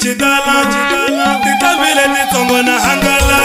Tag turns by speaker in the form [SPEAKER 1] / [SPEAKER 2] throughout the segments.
[SPEAKER 1] chidala Titabile titongo na hangala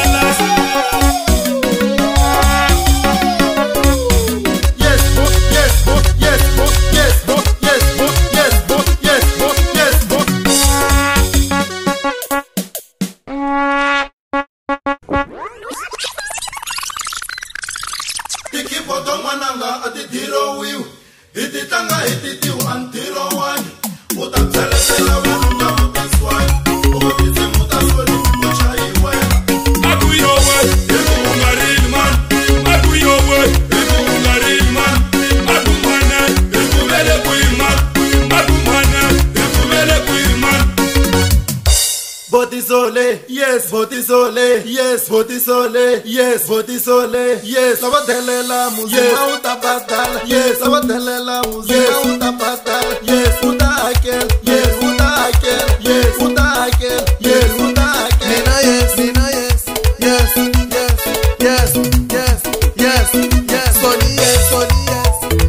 [SPEAKER 2] Botisole, yes, Botisole, yes, Botisole, yes, Botisole, yes, Sabatelela, Muzima Utapatal, yes, Sabatelela, Muzima Utapatal, yes, Utakel, yes, Utakel, yes, Utakel, yes, Utakel. Mina yes, yes, yes, yes, yes, yes, yes, Soli yes, Soli yes.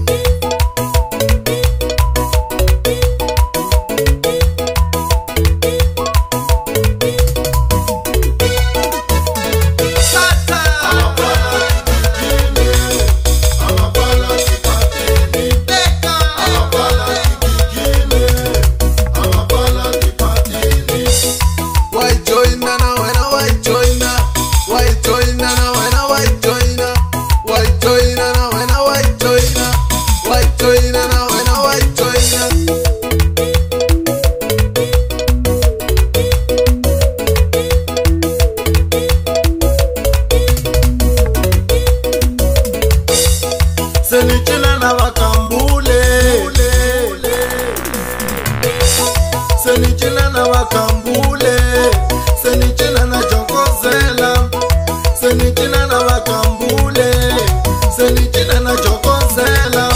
[SPEAKER 2] Senichila na wakambule, Senichila na wakambule, Senichila na chokozela, Senichila na wakambule, Senichila na chokozela.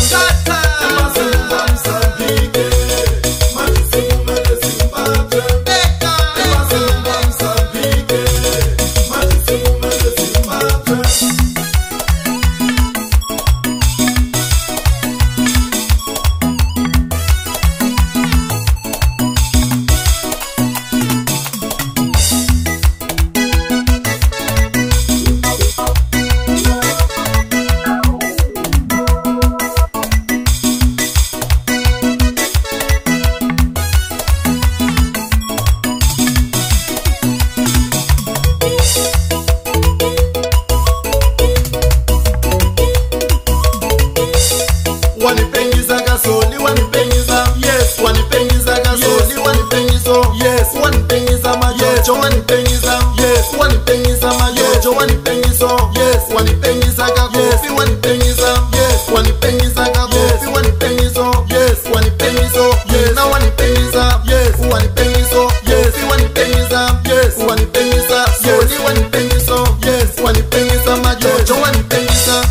[SPEAKER 2] Wanipengiza gasoli, wanipengiza, yes, wanipengiza gasoli, wanipengizo, yes, wanipengiza majojo, wanipengiza, yes, wanipengiza majojo, wanipengizo, yes, wanipengiza gagofi, wanipengiza, yes, wanipengiza gagofi, wanipengizo, yes, wanipengizo, yes, na wanipengiza, yes, wanipengizo, yes, wanipengiza, yes, wanipengiza, soli, wanipengizo, yes, wanipengiza majojo, wanipengiza.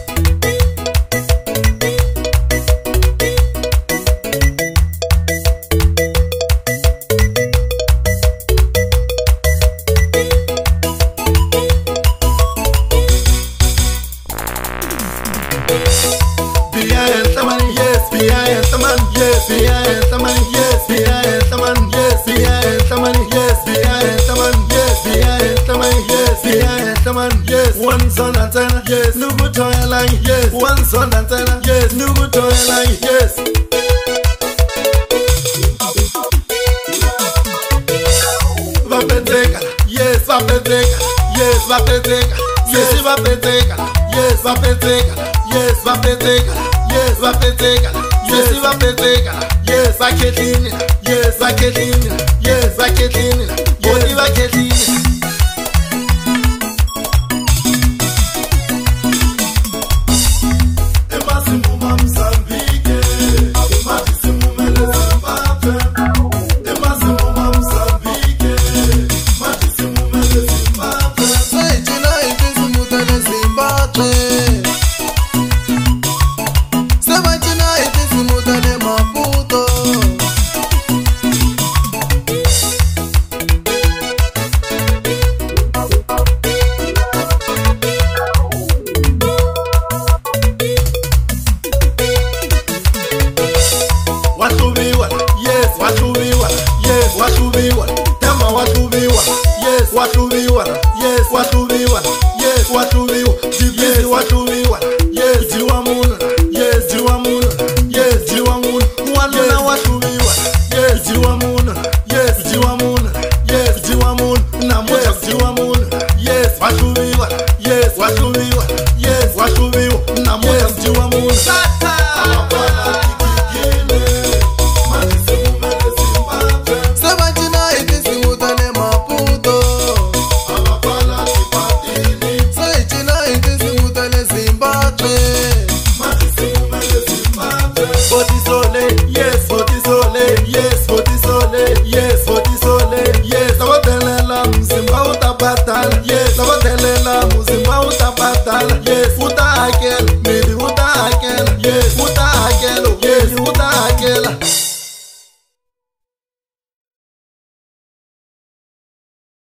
[SPEAKER 2] Yes, one son antenna, yes, Nugu toy line, yes, one son antenna, yes, Nugu toy line, yes. Vapeteka, yes, Vapeteka, yes, Vapeteka, yes, Vapeteka, yes, Vapeteka, yes, Vapeteka, yes, Vapeteka, yes, Vapeteka, yes, Vaketlini, yes, Vaketlini, yes, Vaketlini, yes, Vaketlini. watuviwa, jibisi watuviwa.